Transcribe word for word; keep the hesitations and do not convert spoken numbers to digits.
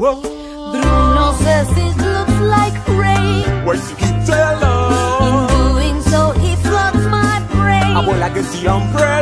Bruno says it looks like rain. Why she keep telling? In doing so, he floods my brain. I will like to see umbrella.